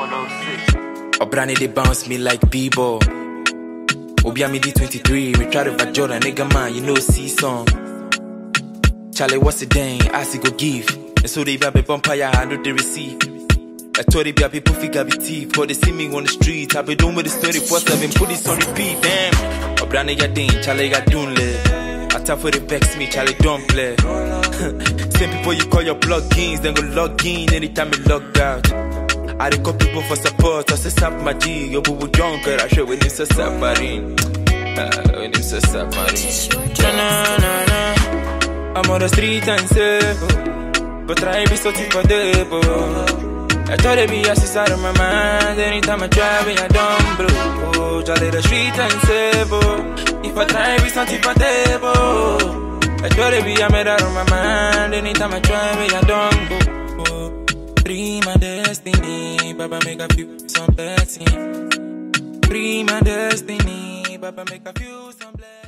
106. Obrani they bounce me like B-ball. Obiami D23, me try to back Jordan, nigga man, you know see some. Charlie, what's the dang? I see go give. And so they be a vampire, I know they receive. I told they be a people figure be teeth. For they see me on the street, I be doing with the story for 7, put this on repeat, damn. Obrani ya ding, Charlie ya dunle. I tap for the vex me, Charlie don't play. Same people you call your plugins, then go log in anytime you log out. I dey call people for support, I say sap my G, yo boo junker, I show when it's a saparin. When it's a saparin. I'm on the street and say, but try be so type of debo. I thought it be a sister of my mind, anytime I drive I don't blow. Jolly the street and say, if I try be so type of debo. I thought it be a mirror of my mind, anytime I drive I don't go. Free my destiny, Baba make a few some blessing. Free my destiny, Baba make a few some blessing.